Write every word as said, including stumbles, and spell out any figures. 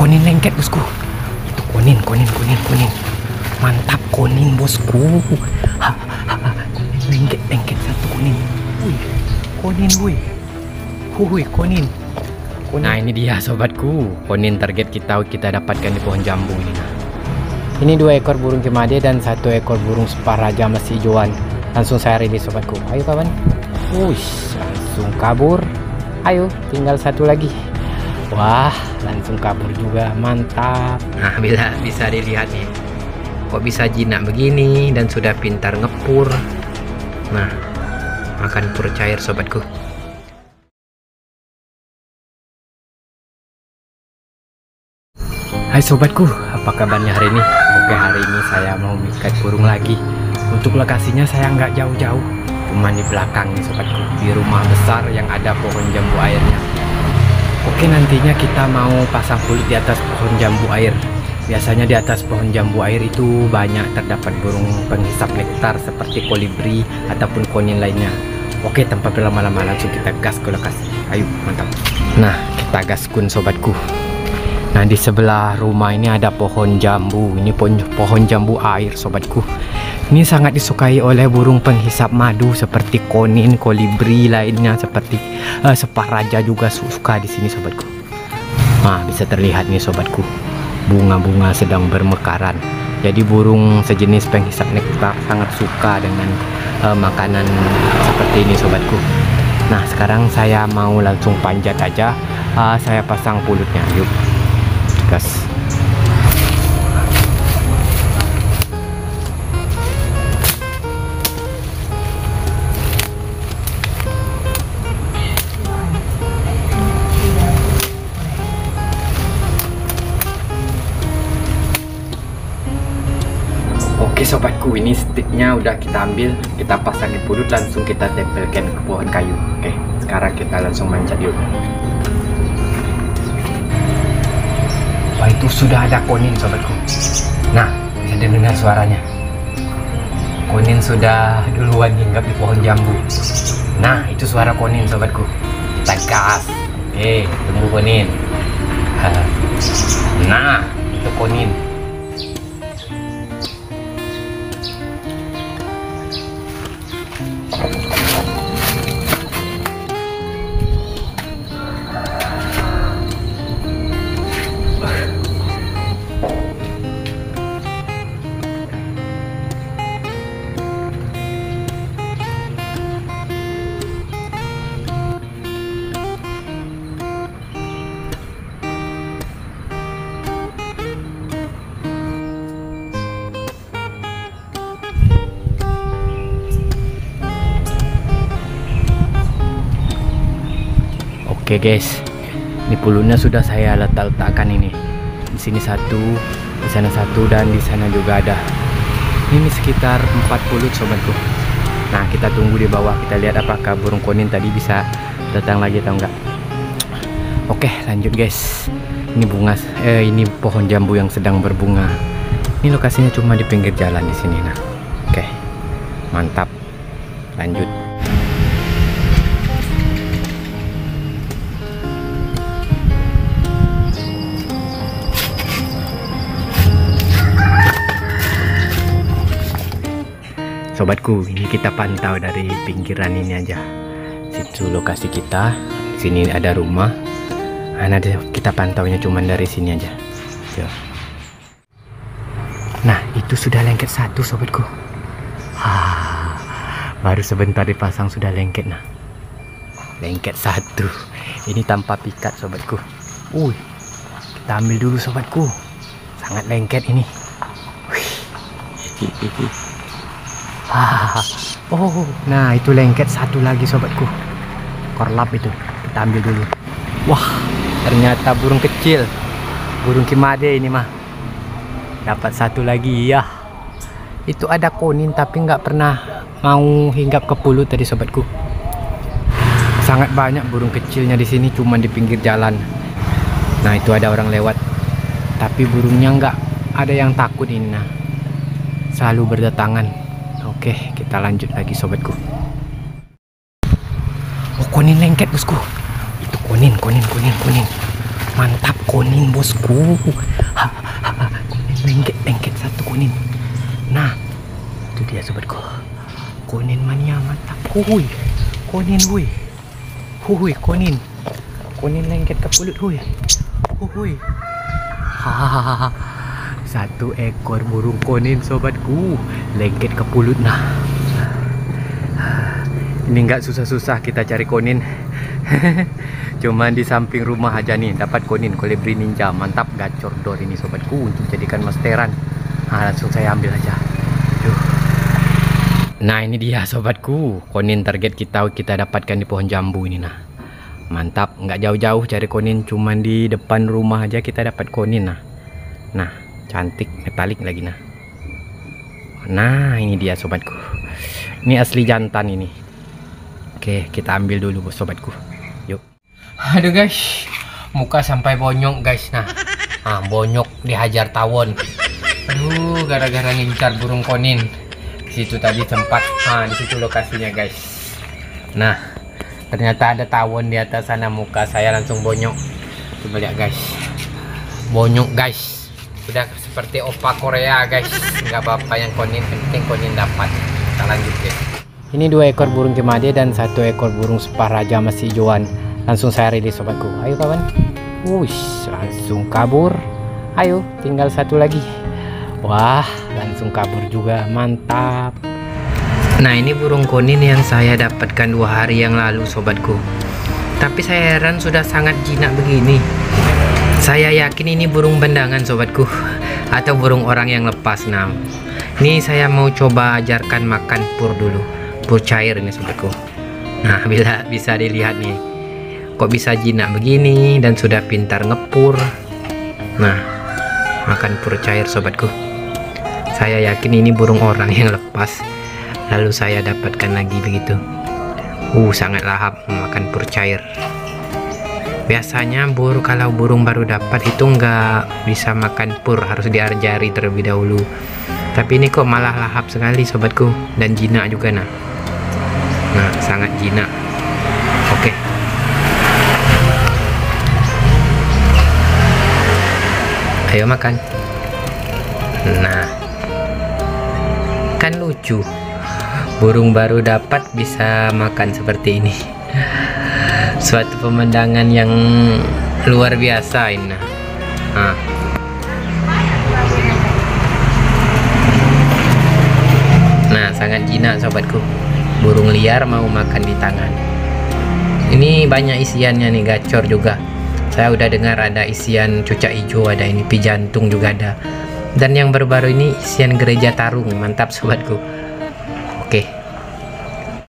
konin lengket bosku. Itu konin, konin, konin, konin. Mantap konin bosku. Ha, ha, ha. Lengket, lengket satu konin. Wih, konin, wih. Wih, konin. konin. Nah ini dia sobatku, konin target kita kita dapatkan di pohon jambu ini. Nah. Ini dua ekor burung kimade dan satu ekor burung separaja masih hijauan. Langsung saya rilis sobatku. Ayo kawan. Wih, langsung kabur. Ayo, tinggal satu lagi. Wah, langsung kabur juga, mantap. Nah, bisa bisa dilihat nih. Kok bisa jinak begini dan sudah pintar ngepur. Nah, makan pur cair sobatku. Hai sobatku, apa kabarnya hari ini? Oke, hari ini saya mau ikat burung lagi. Untuk lokasinya saya nggak jauh-jauh, cuma di belakang nih sobatku, di rumah besar yang ada pohon jambu airnya. Oke, nantinya kita mau pasang kulit di atas pohon jambu air. Biasanya di atas pohon jambu air itu banyak terdapat burung penghisap nektar seperti kolibri ataupun konin lainnya. Oke, tanpa berlama-lama langsung kita gas ke lokasi. Ayo, mantap. Nah, kita gaskun sobatku. Nah, di sebelah rumah ini ada pohon jambu. Ini pohon, pohon jambu air sobatku. Ini sangat disukai oleh burung penghisap madu seperti konin, kolibri lainnya seperti uh, separaja juga suka di sini sobatku. Nah, bisa terlihat nih sobatku, bunga-bunga sedang bermekaran. Jadi burung sejenis penghisap nektar sangat suka dengan uh, makanan seperti ini sobatku. Nah, sekarang saya mau langsung panjat aja. Uh, saya pasang pulutnya. Yuk. Gas. Oke sobatku, ini sticknya udah kita ambil, kita pasangin pulut, langsung kita tempelkan ke pohon kayu. Oke, sekarang kita langsung manjat yuk. Wah, itu sudah ada konin sobatku. Nah, bisa dengar suaranya. Konin sudah duluan hinggap di pohon jambu. Nah, itu suara konin sobatku. Kita gas. Oke, tunggu konin. Nah, itu konin. Oke guys, ini pulutnya sudah saya letak-letakkan ini. Di sini satu, di sana satu, dan di sana juga ada. Ini sekitar empat pulut sobatku. Nah, kita tunggu di bawah, kita lihat apakah burung konin tadi bisa datang lagi atau enggak. Oke, lanjut guys. Ini bunga, eh ini pohon jambu yang sedang berbunga. Ini lokasinya cuma di pinggir jalan di sini. Nah, oke, mantap. Lanjut. Sobatku, ini kita pantau dari pinggiran ini aja. Situ lokasi kita. Sini ada rumah. Nah, kita pantaunya cuma dari sini aja. Yuk. Nah, itu sudah lengket satu sobatku. Ah, baru sebentar dipasang sudah lengket. Nah, lengket satu. Ini tanpa pikat sobatku. Uy, kita ambil dulu sobatku. Sangat lengket ini. Wih. Ah, oh, nah itu lengket satu lagi sobatku. Korlap itu, kita ambil dulu. Wah, ternyata burung kecil, burung kimade ini mah. Dapat satu lagi ya. Itu ada konin tapi nggak pernah mau hinggap ke pulut tadi sobatku. Sangat banyak burung kecilnya di sini, cuma di pinggir jalan. Nah, itu ada orang lewat, tapi burungnya nggak ada yang takut ini. Nah, selalu berdatangan. Oke, kita lanjut lagi sobatku. Oh, konin lengket bosku. Itu konin, konin, konin, konin. Mantap kuning bosku. Ha, ha, ha. Kunin lengket lengket satu kunin. Nah, itu dia sobatku. Kunin mania mantap. Hui. Kunin hui. Hui kunin. Kunin lengket ke pulut hui. Hui. Hahaha. Satu ekor burung kunin sobatku. Lengket ke pulut nah. Ini nggak susah-susah kita cari kunin. Cuman di samping rumah aja nih dapat kunin kolibri ninja. Mantap gacor dor ini sobatku untuk jadikan masteran. Nah, langsung saya ambil aja. Duh. Nah ini dia sobatku, kunin target kita kita dapatkan di pohon jambu ini nah. Mantap, nggak jauh-jauh cari kunin, cuman di depan rumah aja kita dapat kunin nah. Nah cantik metalik lagi nah. Nah ini dia sobatku. Ini asli jantan ini. Oke, kita ambil dulu sobatku. Yuk. Aduh guys, muka sampai bonyok guys nah. Ah, bonyok dihajar tawon. Aduh, gara-gara ngincar burung kunin. Di situ tadi tempat. Ah, di situ lokasinya guys. Nah, ternyata ada tawon di atas sana, muka saya langsung bonyok. Coba lihat guys. Bonyok guys. Sudah seperti opa Korea guys. Nggak apa-apa yang kunin, penting kunin dapat. Kita lanjut guys. Ini dua ekor burung kemade dan satu ekor burung sepah raja masih hijauan. Langsung saya rilis sobatku. Ayo kawan. Wush, langsung kabur. Ayo, tinggal satu lagi. Wah, langsung kabur juga. Mantap. Nah, ini burung kunin yang saya dapatkan dua hari yang lalu sobatku. Tapi saya heran sudah sangat jinak begini. Saya yakin ini burung bandangan sobatku, atau burung orang yang lepas. Nah, ini saya mau coba ajarkan makan pur dulu. Pur cair ini sobatku. Nah, bila bisa dilihat nih, kok bisa jinak begini dan sudah pintar ngepur. Nah, makan pur cair sobatku. Saya yakin ini burung orang yang lepas, lalu saya dapatkan lagi begitu. Uh, sangat lahap makan pur cair. Biasanya bur kalau burung baru dapat itu nggak bisa makan pur, harus diajari terlebih dahulu. Tapi ini kok malah lahap sekali sobatku, dan jinak juga nah. Nah, sangat jinak. Oke. Ayo makan. Nah, kan lucu. Burung baru dapat bisa makan seperti ini. Suatu pemandangan yang luar biasa ini. Nah. Nah, sangat jinak sobatku. Burung liar mau makan di tangan. Ini banyak isiannya nih, gacor juga. Saya udah dengar ada isian cucak hijau, ada ini pi jantung juga ada. Dan yang baru-baru ini isian gereja tarung. Mantap sobatku. Oke.